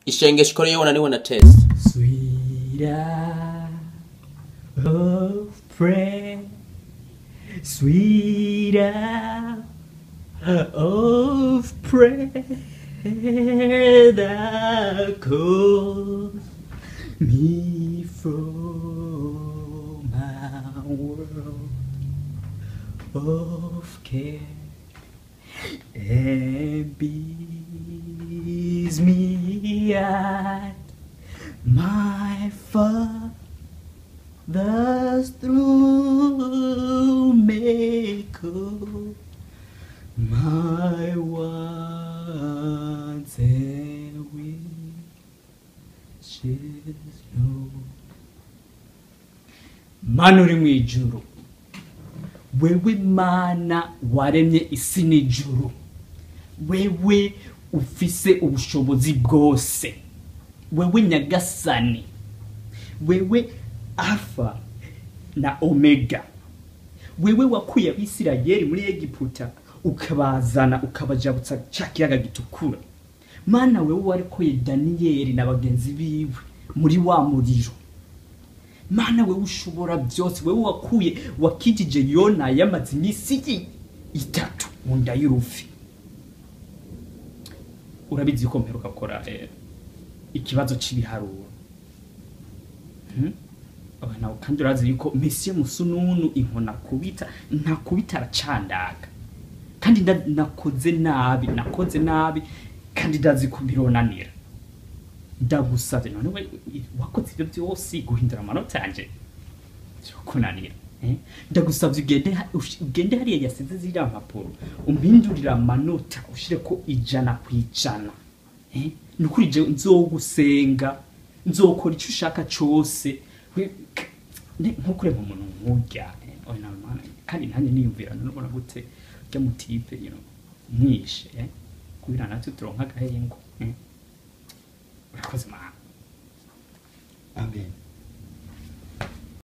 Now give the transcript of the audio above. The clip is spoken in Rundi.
Ishengesho kore yona niwe na test. Sweet hour of prayer, sweet hour of prayer that calls me from my world of care and bids me at my Father's throne, make all my wants and wishes known. Mana uri mwijuru, wewe Mana waremye isi n'ijuru, wewe ufise ubushobozi bwose, wewe Nyagasani, wewe Alpha na Omega, wewe wakuye Abisirayeli muri Egiputa ukabazana ukabajabutsa cya kiyaga gitukura. Mana wewe warikoye Daniyeli na bagenzi biwe muri wa muriro. Mana wewe ushobora byose, wewe wakuye wakijije Yona yamaze imisi 3 mu nda y'urufi. Urabizi ko mperuka gukora ikibazo cy'ibiharuro. Abana kandi urazi yuko Messi musununu inkona kubita nta kubita aracandaga. Kandi nakoze nabi kandi ndazi kubironanira. Ndagusavye none we wakoze ibyo byose guhindura amanota yanje kunanira. Ndagusavye ugende hariya yasize zira mpapuro umpindurira amanota ushire ko 100%. Nukuri je nzogusenga nzokora icyo ushaka cyose nkukure mu muntu nkujya ona mana kandi nanye niyumvira nubona gute rya mutipe mwishe kubira natwe turonka gahengo